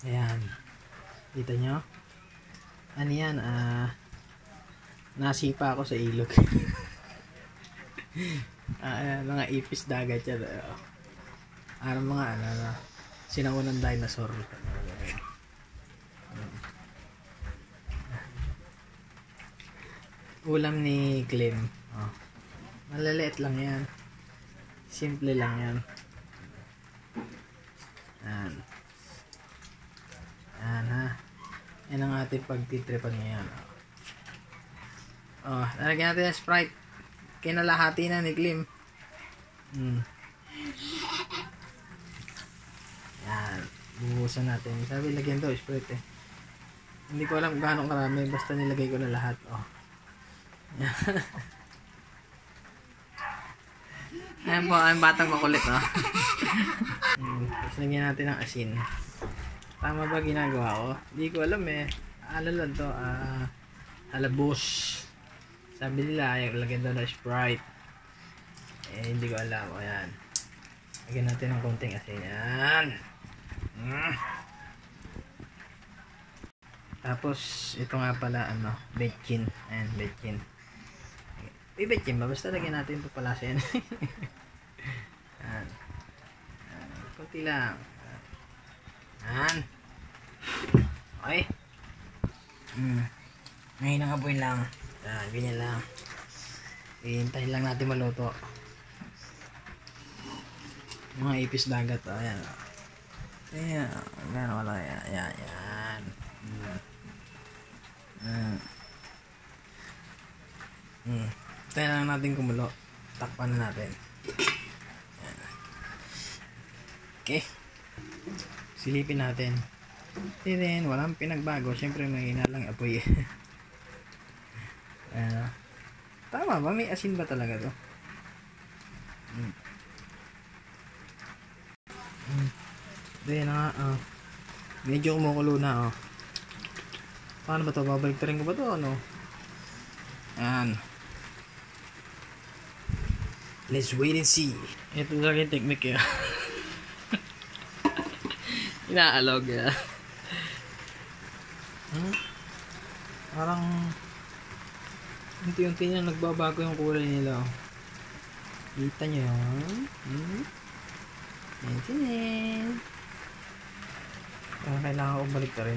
Ayan. Kita nyo? Ano yan? Nasipa ako sa ilog. Mga ipis dagat yan. Mga sinaunang dinosaur. Ulam ni Clem. Malaliit lang yan. Simple lang yan. Yan. Yan ha. Yan ang ating pagtitripan ngayon. Nalagyan natin ng Sprite. Kinalahati na ni Clem. Yan. Buhusan natin. Sabi lagyan daw Sprite eh. Hindi ko alam kung gaano karami. Basta nilagay ko na lahat. Yan. Ayan po, ang batang makulit, Tapos lagyan natin ng asin. Tama ba ginagawa ko? Hindi ko alam eh. Ano lang to, halabos. Sabi nila, lagyan daw na Sprite. Hindi ko alam. Ayan. Lagyan natin ng konting asin. Ayan. Tapos, ito nga pala, bechin. Ayan, bechin. Bechin ba? Basta lagyan natin ito pala siya. Ayan. Kunti lang. Ayan. Okay. Ngayon ang apoy lang. Ganyan lang. Hintayin lang natin maluto. Mga ipis dagat. Ayan. Ayan. Gano'n wala. Ayan. Ayan. Hintayin lang natin kumulo. Takpan na natin. Ayan. Okay. Silipin natin. Then, walang pinagbago. Siyempre, mahina lang apoy. Tama ba? May asin ba talaga to? Then, medyo kumukulo na, Paano ba to? Babalik rin ko ba to? Ayan. Let's wait and see. Ito lang yung technique, Inaalog, Parang unti-unti na nagbabago yung kulay nila. Kita nyo yun? Kailangan ko balik na rin.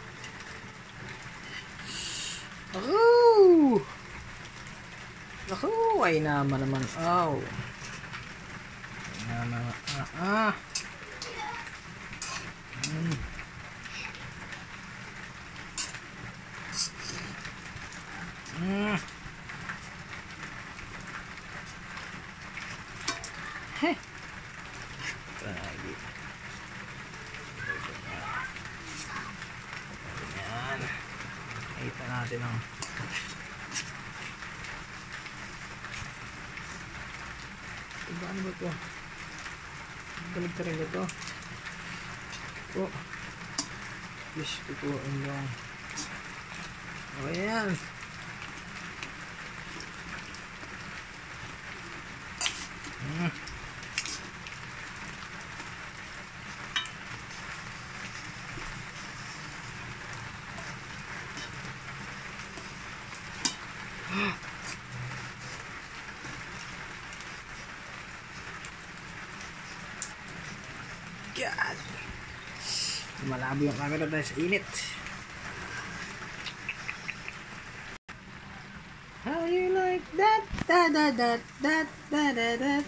Naku! Ay naman. Ay naman. Ayan. Kita natin ano ba ito? Balik ka rin ba ito? Yes, tutuin lang. Ayan. God. Malabo yung camera dahil sa init. How you like that? Da.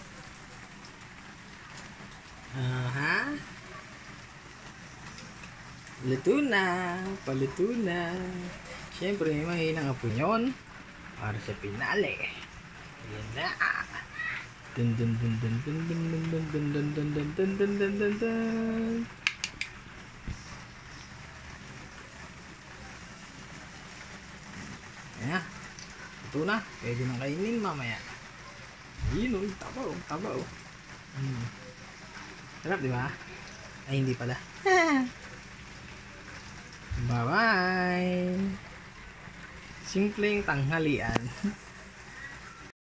Paluto na. Siyempre, mahinang apo yun para sa pinale. Yan na. Dun. Ayan. Ito na. Pwede nang kainin mamaya. Yun, tabaw. Sarap, di ba? Ay, hindi pala. Bye-bye. Simpleng tanghalian.